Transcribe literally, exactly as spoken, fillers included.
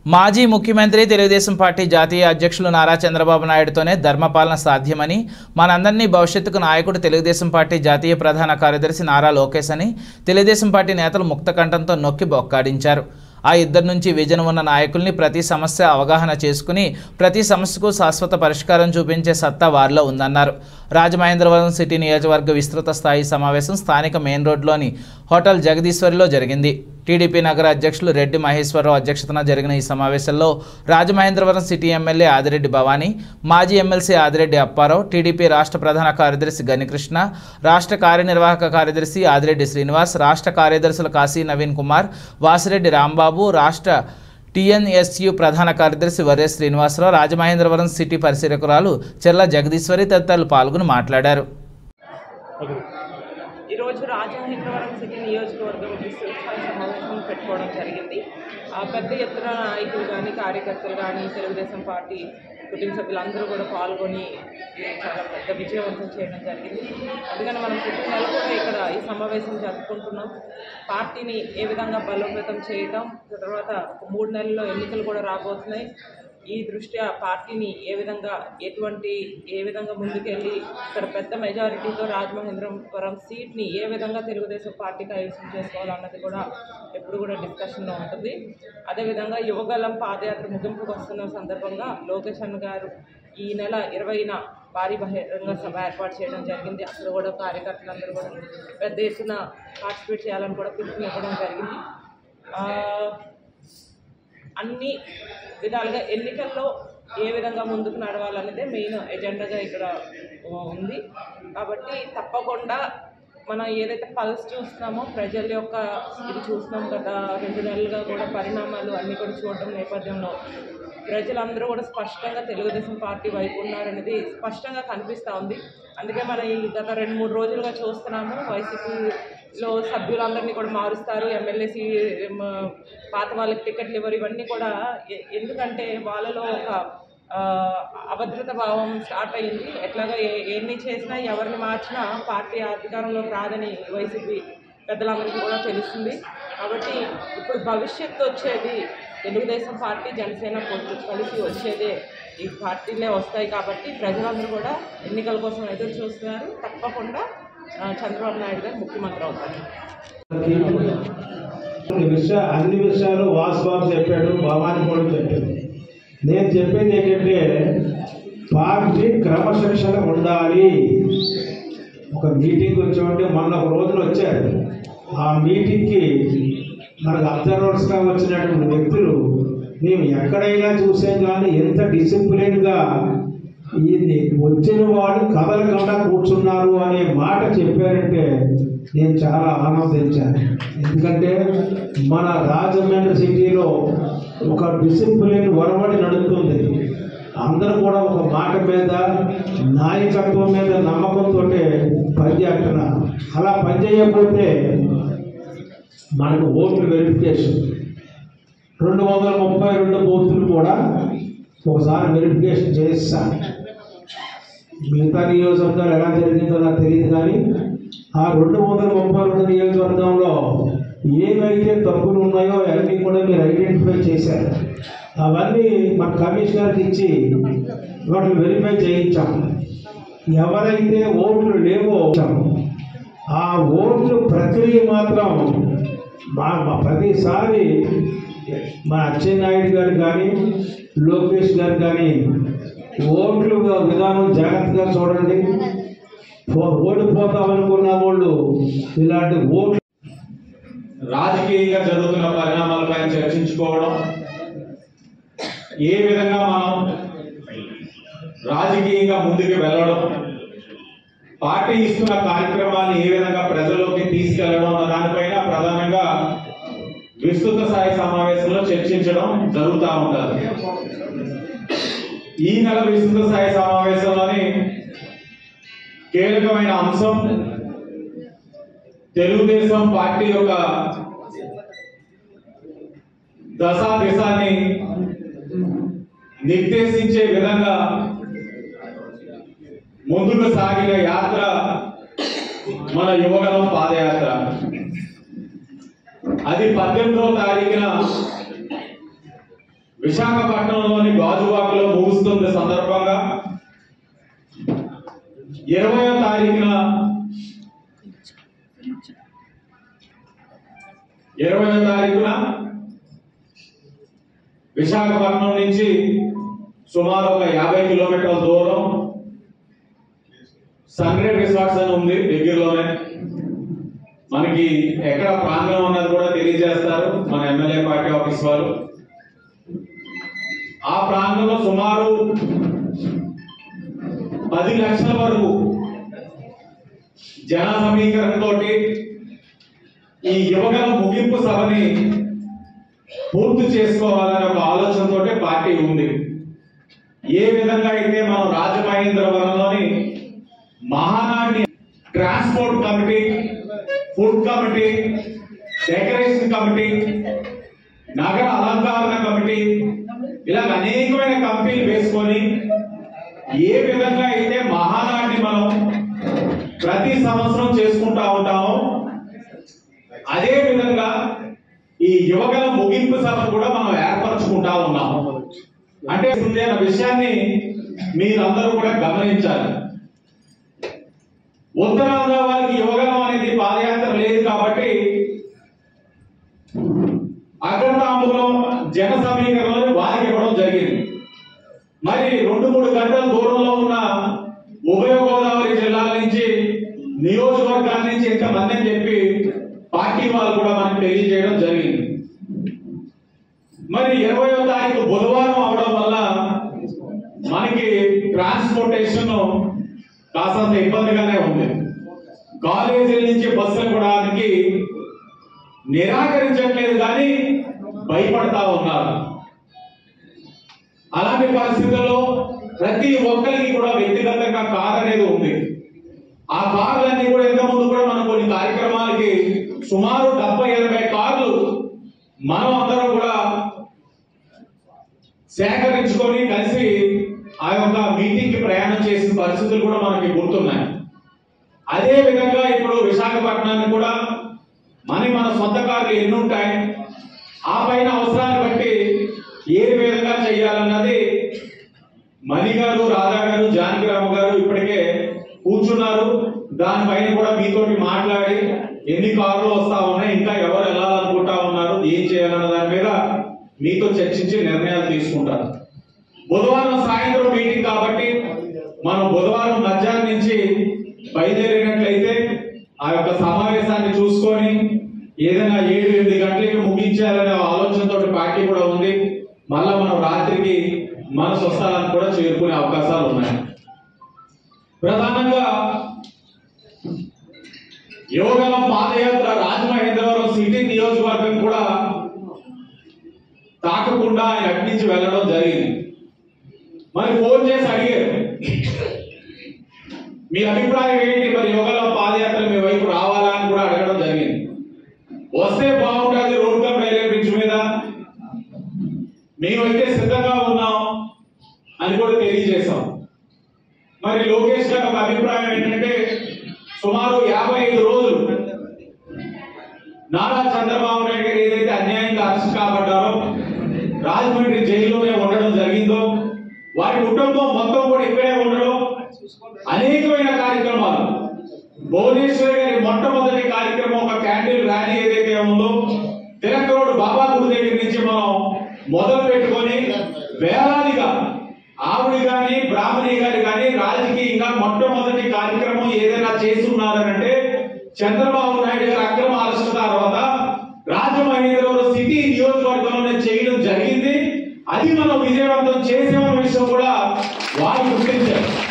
మాజీ ముఖ్యమంత్రి తెలుగుదేశం పార్టీ జాతీయ అధ్యక్షులు నారా చంద్రబాబు నాయుడుతోనే ధర్మపాలన సాధ్యమని, మనందరినీ భవిష్యత్తుకు నాయకుడు తెలుగుదేశం పార్టీ జాతీయ ప్రధాన కార్యదర్శి నారా లోకేష్ అని తెలుగుదేశం పార్టీ నేతలు ముక్తకంఠంతో నొక్కి బొక్కాడించారు. ఆ ఇద్దరి నుంచి విజన్ ఉన్న నాయకుల్ని ప్రతి సమస్య అవగాహన చేసుకుని ప్రతి సమస్యకు శాశ్వత పరిష్కారం చూపించే సత్తా వారిలో ఉందన్నారు. రాజమహేంద్రవరం సిటీ నియోజకవర్గ విస్తృత స్థాయి సమావేశం స్థానిక మెయిన్ రోడ్లోని హోటల్ జగదీశ్వరిలో జరిగింది. టీడీపీ నగర అధ్యక్షులు రెడ్డి మహేశ్వరరావు అధ్యక్షతన జరిగిన ఈ సమావేశంలో రాజమహేంద్రవరం సిటీ ఎమ్మెల్యే ఆదిరెడ్డి భవానీ, మాజీ ఎమ్మెల్సీ ఆదిరెడ్డి అప్పారావు, టీడీపీ రాష్ట్ర ప్రధాన కార్యదర్శి గనికృష్ణ, రాష్ట్ర కార్యనిర్వాహక కార్యదర్శి ఆదిరెడ్డి శ్రీనివాస్, రాష్ట్ర కార్యదర్శులు కాశీ నవీన్ కుమార్, వాసిరెడ్డి రాంబాబు, రాష్ట్ర టీఎన్ఎస్యు ప్రధాన కార్యదర్శి వర్య శ్రీనివాసరావు, రాజమహేంద్రవరం సిటీ పరిశీలకురాలు చెల్ల జగదీశ్వరి తదితరులు పాల్గొని మాట్లాడారు. ఈరోజు రాజమహేంద్రవరం సిటీ నియోజకవర్గం విస్తృత సమావేశం పెట్టుకోవడం జరిగింది. పెద్ద ఎత్తున నాయకులు కానీ కార్యకర్తలు కానీ తెలుగుదేశం పార్టీ కుటుంబ సభ్యులందరూ కూడా పాల్గొని చాలా పెద్ద విజయవంతం చేయడం జరిగింది. అందుకని మనం ప్రతి నెల కూడా ఇక్కడ ఈ సమావేశం జరుపుకుంటున్నాం. పార్టీని ఏ విధంగా బలోపేతం చేయటం, తర్వాత ఒక మూడు నెలల్లో ఎన్నికలు కూడా రాబోతున్నాయి. ఈ దృష్ట్యా పార్టీని ఏ విధంగా ఎటువంటి ఏ విధంగా ముందుకెళ్ళి ఇక్కడ పెద్ద మెజారిటీతో రాజమహేంద్రవరం సీట్ని ఏ విధంగా తెలుగుదేశం పార్టీ కైవసం చేసుకోవాలన్నది కూడా ఎప్పుడు కూడా డిస్కషన్లో ఉంటుంది. అదేవిధంగా యువగలం పాదయాత్ర ముగింపుకు వస్తున్న సందర్భంగా లోకేష్ అన్న గారు ఈ నెల ఇరవైన భారీ బహిరంగ సభ ఏర్పాటు చేయడం జరిగింది. అక్కడ కూడా కార్యకర్తలందరూ కూడా పెద్ద ఎత్తున పార్టిసిపేట్ చేయాలని కూడా పిలుపునివ్వడం జరిగింది. అన్ని విధాలుగా ఎన్నికల్లో ఏ విధంగా ముందుకు నడవాలనేదే మెయిన్ ఎజెండాగా ఇక్కడ ఉంది. కాబట్టి తప్పకుండా మనం ఏదైతే పల్స్ చూస్తున్నామో ప్రజల యొక్క ఇది చూస్తున్నాం గత రెండు నెలలుగా కూడా పరిణామాలు అన్నీ కూడా చూడడం నేపథ్యంలో ప్రజలందరూ కూడా స్పష్టంగా తెలుగుదేశం పార్టీ వైపు ఉన్నారనేది స్పష్టంగా కనిపిస్తూ ఉంది. అందుకే మనం ఈ గత రెండు మూడు రోజులుగా చూస్తున్నాము. వైసీపీలో సభ్యులందరినీ కూడా మారుస్తారు, ఎమ్మెల్యేసీ పాత వాళ్ళకి టికెట్లు ఇవ్వరు. ఇవన్నీ కూడా ఎందుకంటే వాళ్ళలో ఒక అభద్రత భావం స్టార్ట్ అయ్యింది. ఎట్లాగా ఎన్ని చేసినా ఎవరిని మార్చినా పార్టీ అధికారంలోకి రాదని వైసీపీ పెద్దలందరికీ కూడా తెలుస్తుంది. కాబట్టి ఇప్పుడు భవిష్యత్తు వచ్చేది తెలుగుదేశం పార్టీ జనసేన పొత్తు కలిసి వచ్చేదే ఈ పార్టీలే వస్తాయి. కాబట్టి ప్రజలందరూ కూడా ఎన్నికల కోసం ఎదురు చూస్తున్నారు. తప్పకుండా చంద్రబాబు నాయుడు గారు ముఖ్యమంత్రి అవుతారు. అన్ని విషయాలు వాస్తవాలు చెప్పాడు, భవానీ కూడా చెప్పాడు. నేను చెప్పేది ఏంటంటే పార్టీ క్రమశిక్షణ ఉండాలి. ఒక మీటింగ్ వచ్చామంటే మొన్న ఒక రోజున వచ్చారు. ఆ మీటింగ్కి మనకు అబ్జర్వర్స్గా వచ్చినటువంటి వ్యక్తులు మేము ఎక్కడైనా చూసాం కానీ ఎంత డిసిప్లిన్గా ఇది వచ్చిన వాడు కదలకుండా కూర్చున్నారు అనే మాట చెప్పారంటే నేను చాలా ఆనందించాను. ఎందుకంటే మన రాజమండ్రి సిటీలో ఒక డిసిప్లిన్ వరవడి నడుస్తుంది. అందరూ కూడా ఒక మాట మీద నాయకత్వం మీద నమ్మకంతో పనిచేస్తున్నారు. అలా పనిచేయకపోతే మనకు ఓట్లు వెరిఫికేషన్ రెండు వందల ముప్పై రెండు బూతులు కూడా ఒకసారి వెరిఫికేషన్ చేస్తాను. మిగతా నియోజకవర్గాలు ఎలా జరిగిందో నాకు తెలియదు కానీ ఆ రెండు వందల ముప్పై రెండు నియోజకవర్గంలో ఏవైతే తప్పులు ఉన్నాయో అవన్నీ కూడా మీరు ఐడెంటిఫై చేశారు. అవన్నీ మన కమిషనర్కి ఇచ్చి వాటిని వెరిఫై చేయించాం. ఎవరైతే ఓట్లు లేవో ఆ ఓట్లు ప్రక్రియ మాత్రం మా ప్రతిసారి మా అచ్చెన్నాయుడు గారు కానీ లోకేష్ గారు కానీ ఓట్లు విధానం జాగ్రత్తగా చూడండి. ఓడిపోతామనుకున్న వాళ్ళు ఇలాంటి ఓట్లు రాజకీయంగా జరుగుతున్న పరిణామాలపై చర్చించుకోవడం, ఏ విధంగా మనం రాజకీయంగా ముందుకు వెళ్ళడం, పార్టీ ఇస్తున్న కార్యక్రమాన్ని ఏ విధంగా ప్రజల్లోకి తీసుకెళ్లడం అన్న దానిపైన ప్రధానంగా విస్తృత స్థాయి సమావేశంలో చర్చించడం జరుగుతూ ఉంటుంది. ఈ నెల విస్తృత స్థాయి సమావేశంలోని కీలకమైన అంశం తెలుగుదేశం పార్టీ యొక్క దశా దిశాన్ని నిర్దేశించే విధంగా ముందుకు సాగిన యాత్ర మన యువగలం పాదయాత్ర. అది పద్దెనిమిదవ తారీఖున విశాఖపట్నంలోని గాజువాకలో ముగుస్తున్న సందర్భంగా ఇరవయో తారీఖున ఇరవయో తారీఖున విశాఖపట్నం నుంచి సుమారు ఒక యాభై కిలోమీటర్ల దూరం సన్రెడ్ రిసార్ట్స్ అని ఉంది దగ్గరలోనే. మనకి ఎక్కడ ప్రాంగణం ఉన్నది కూడా తెలియజేస్తారు మన ఎమ్మెల్యే పార్టీ ఆఫీస్ వారు. ఆ ప్రాంతంలో సుమారు పది లక్షల వరకు జన సమీకరణతో ఈ యువగల ముగింపు సభని పూర్తి చేసుకోవాలనే ఒక ఆలోచనతో పార్టీ ఉంది. ఏ విధంగా అయితే మనం రాజమహేంద్రవరంలోని మహానాడిని transport committee, food committee, decoration committee, నగర అలంకరణ కమిటీ, ఇలా అనేకమైన కమిటీలు వేసుకొని ఏ విధంగా అయితే మహానాడిని మనం ప్రతి సంవత్సరం చేసుకుంటా ఉంటామో అదే విధంగా ఈ యువగల ముగింపు సభ కూడా మనం ఏర్పరచుకుంటా ఉన్నాం. అంటే అనే విషయాన్ని మీరందరూ కూడా గమనించాలి. ఉత్తరాంధ్ర వారికి యువగలం అనేది పాదయాత్ర లేదు కాబట్టి అగ్రతాంబూలం జన సమీకరణలో వారికి ఇవ్వడం జరిగింది. మరి రెండు మూడు గంటల దూరంలో ఉన్న ఉభయ గోదావరి జిల్లాల నుంచి, నియోజకవర్గాల నుంచి ఇంతమంది అని చెప్పి పార్టీ వాళ్ళు కూడా మనకు తెలియజేయడం జరిగింది. మరి ఇరవయో తారీఖు బుధవారం అవడం వల్ల మనకి ట్రాన్స్పోర్టేషన్ కాస్తంత ఇబ్బందిగానే ఉంది. కాలేజీల నుంచి బస్సులు కూడానికి నిరాకరించట్లేదు కానీ భయపడతా ఉన్నారు. అలాంటి పరిస్థితుల్లో ప్రతి ఒక్కరికి కూడా వ్యక్తిగతంగా కార్ అనేది ఉంది. ఆ కార్లన్నీ కూడా ఇంతకుముందు కూడా మనం కొన్ని కార్యక్రమాలకి సుమారు డెబ్బై ఎనభై కార్లు మనం అందరం కూడా సేకరించుకొని కలిసి ఆ యొక్క మీటింగ్ కి ప్రయాణం చేసిన పరిస్థితులు కూడా మనకి గుర్తున్నాయి. అదే విధంగా ఇప్పుడు విశాఖపట్నానికి కూడా మన మన సొంత కార్లు ఎన్ని ఉంటాయి, ఆ పైన అవసరాన్ని బట్టి ఏ విధంగా చేయాలన్నది మణి గారు, రాధా గారు, జానకిరామ గారు ఇప్పటికే కూర్చున్నారు. దానిపైన కూడా మీతోటి మాట్లాడి ఎన్ని కార్లు వస్తా ఉన్నాయి, ఇంకా ఎవరు వెళ్ళాలనుకుంటా ఉన్నారు, ఏం చేయాలన్న దాని మీద మీతో చర్చించి నిర్ణయాలు తీసుకుంటారు. బుధవారం సాయంత్రం మీటింగ్ కాబట్టి మనం బుధవారం మధ్యాహ్నం నుంచి బయలుదేరినట్లయితే ఆ యొక్క సమావేశాన్ని చూసుకొని ఏదైనా ఏడు ఎనిమిది గంటలకి ముగించాలనే ఆలోచనతో పార్టీ కూడా ఉంది. మళ్ళా మనం రాత్రికి మన స్వస్థలానికి కూడా చేరుకునే అవకాశాలు ఉన్నాయి. ప్రధానంగా యువగలం పాదయాత్ర రాజమహేంద్రవరం సిటీ నియోజకవర్గం కూడా తాకకుండా ఆయన అటు నుంచి వెళ్ళడం జరిగింది. మరి ఫోన్ చేసి అడిగారు, మీ అభిప్రాయం ఏంటి, మరి యువగలం పాదయాత్ర మీ వైపు రావాలా అని కూడా అడగడం జరిగింది. వస్తే బాగుంటుంది రోడ్ కప్ రైల్వే బ్రిడ్జ్ మీద, మేమైతే సిద్ధంగా ఉన్నాం అని కూడా తెలియజేశాం. మరి లోకేష్ గారి ఒక అభిప్రాయం ఏంటంటే సుమారు యాభై ఐదు రోజులు నారా చంద్రబాబు నాయుడు గారు ఏదైతే అన్యాయంగా అరెస్ట్ కాబడ్డారో, రాజమండ్రి జైల్లోనే ఉండడం జరిగిందో, వారి కుటుంబం మొత్తం కూడా ఇక్కడే ఉండడం, అనేకమైన కార్యక్రమాలు, భువనేశ్వర్ గారి మొట్టమొదటి కార్యక్రమం ఒక క్యాండిల్ ర్యాలీ ఏదైతే ఉందో తిలక్ రోడ్ బాబా గుడి దగ్గర నుంచి మనం మొదలు పెట్టుకొని వేలాదిగా ఆవిడ గాని బ్రాహ్మణి గారు కానీ రాజకీయంగా మొట్టమొదటి కార్యక్రమం ఏదైనా చేస్తున్నారనంటే చంద్రబాబు నాయుడు గారు అక్రమ అరెస్ట్ తర్వాత రాజమహేంద్రవరం సిటీ నియోజకవర్గంలోనే చేయడం జరిగింది. అది మనం విజయవంతం చేసే విషయం కూడా వారు గుర్తించారు.